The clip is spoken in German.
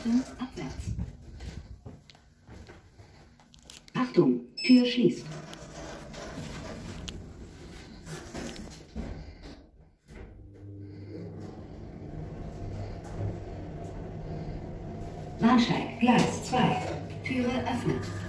Richtung abwärts. Achtung, Tür schließt. Bahnsteig, Gleis 2. Türe öffnen.